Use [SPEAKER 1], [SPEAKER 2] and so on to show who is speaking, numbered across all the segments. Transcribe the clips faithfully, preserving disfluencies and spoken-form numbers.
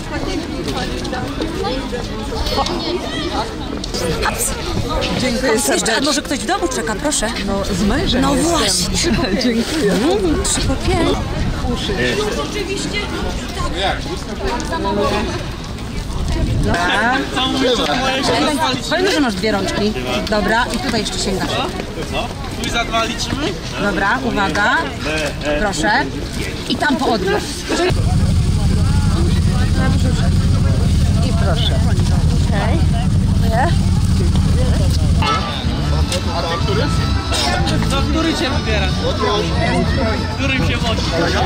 [SPEAKER 1] Dziękuję serdecznie.
[SPEAKER 2] A może ktoś w domu czeka, proszę?
[SPEAKER 1] No, z mężem
[SPEAKER 2] No
[SPEAKER 1] jestem.
[SPEAKER 2] właśnie.
[SPEAKER 1] Dziękuję.
[SPEAKER 2] Mm, trzy po pięć.
[SPEAKER 1] Uszy.
[SPEAKER 2] Oczywiście.
[SPEAKER 1] Tak.
[SPEAKER 2] Powiem, że masz dwie rączki. Dobra, i tutaj jeszcze sięgasz.
[SPEAKER 3] Twój za dwa liczymy?
[SPEAKER 2] Dobra, uwaga. Proszę. I tam po odwrót.
[SPEAKER 1] I proszę.
[SPEAKER 2] Okej. Nie?
[SPEAKER 3] Do który cię wybiera? Którym się wodzi?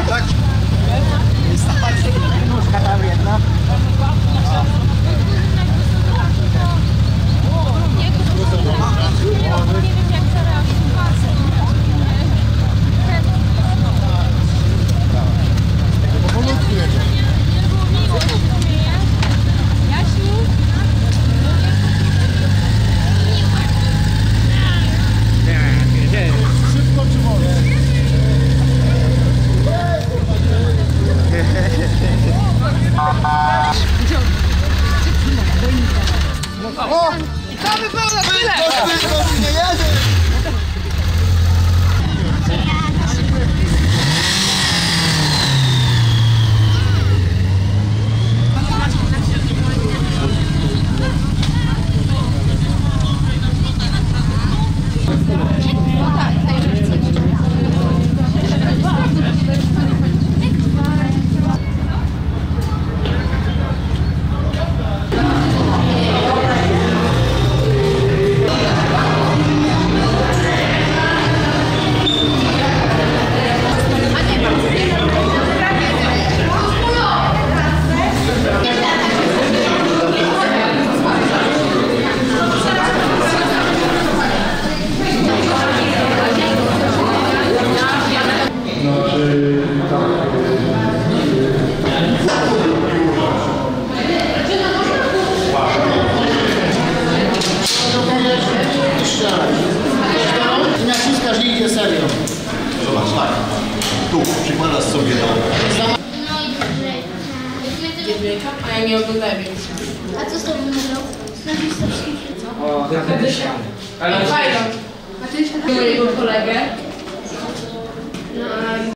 [SPEAKER 1] Nóżka tam jedna.
[SPEAKER 3] O! Mamy pełne tyle! Nie jedzie!
[SPEAKER 4] I naciskasz linię serio. Zobacz, tak. Tu, przykładasz sobie do...
[SPEAKER 5] A ja nie oglądałem już.
[SPEAKER 6] A co z tobą mówią? Znasz co?
[SPEAKER 5] O, fajno. A ty jeszcze mojego kolegę. No,